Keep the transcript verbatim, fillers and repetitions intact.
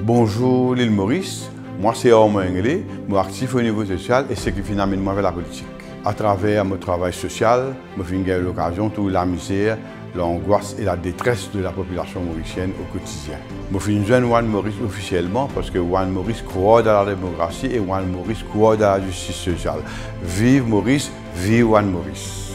Bonjour l'île Maurice, moi c'est Armand Engelé, je suis actif au niveau social et c'est qui finalement moi vers la politique. À travers mon travail social, je fais eu l'occasion de la misère, l'angoisse et la détresse de la population mauricienne au quotidien. Je suis une jeune One Maurice officiellement parce que One Maurice croit dans la démocratie et One Maurice croit dans la justice sociale. Vive Maurice, vive One Maurice.